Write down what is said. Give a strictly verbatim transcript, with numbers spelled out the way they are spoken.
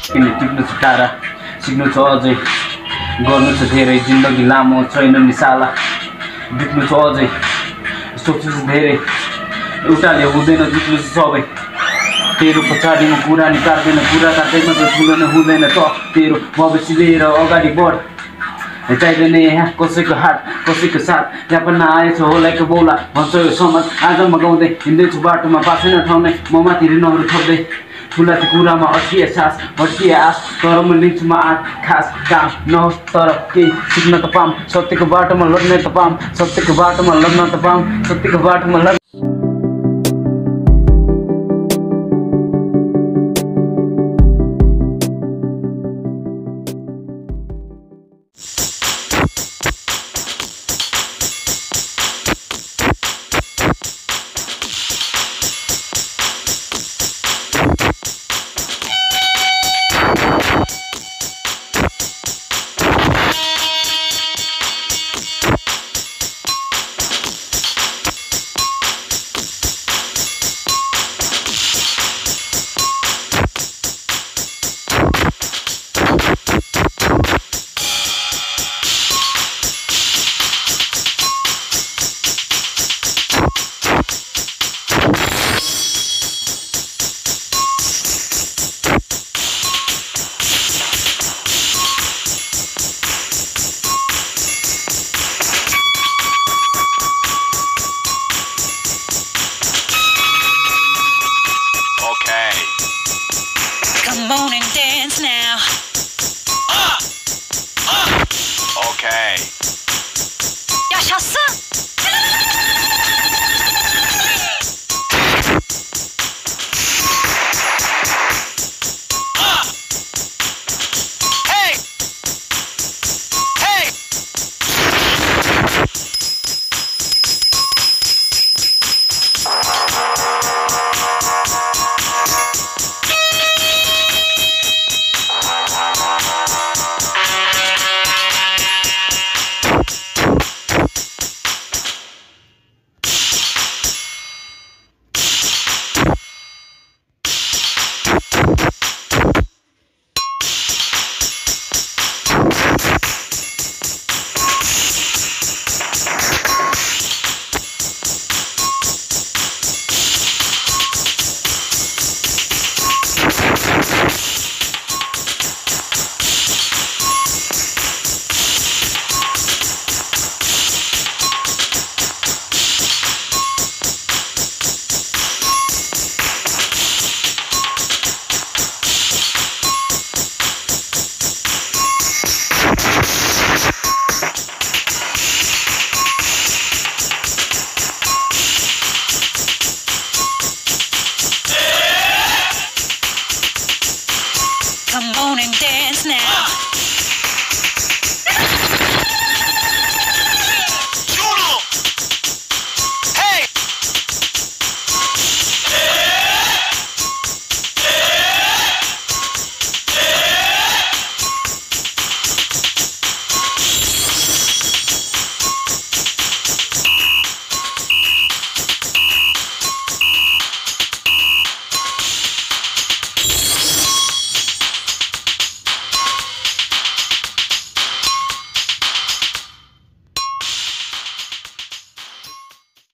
किन टिप्नु छ टाढा सिक्नु छ अझै गर्नु छ धेरै जिन्दगी लामो छैन निसाला बित्नु छ अझै सोच्नु छ धेरै एउटाले हुँदैन जित्नु छ सबै तेरो पछाडिमा कुरा नि काट्दैन कुरा काट्दैमा त ठुलो नै हुँदैन त तेरो भविष्य लिएर अगाडि बढ चाहिँदैन यहाँ कसैको हात कसैको साथ यहाँ पनि आएछ होला एक बौला भन्छ यो समाज आज म गाउँदै हिँड्दैछु बाटोमा पासेन ठाउँ नै म माथि ऋणहरू थप्दै ठुला त्यो कुरामा अट्किए सास भट्किए आश तर म लिन्छु म आँट खास काम नहोस् तर केही सिक्न त पाऊँ सत्यको बाटोमा लड्न त पाऊँ सत्यको बाटोमा लड्न त पाऊँ सत्यको बाटोमा लड